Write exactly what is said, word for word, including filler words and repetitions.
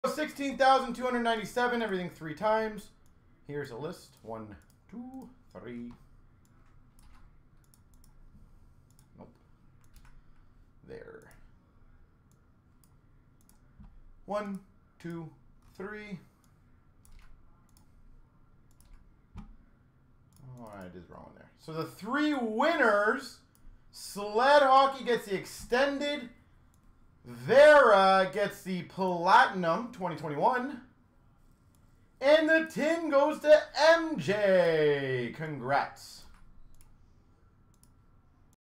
sixteen thousand two hundred ninety-seven, everything three times. Here's a list. One, two, three. Nope. There. One, two, three. Oh, I did wrong there. So the three winners, Sled Hockey gets the extended. Vera gets the Platinum twenty twenty-one. And the tin goes to M J. Congrats.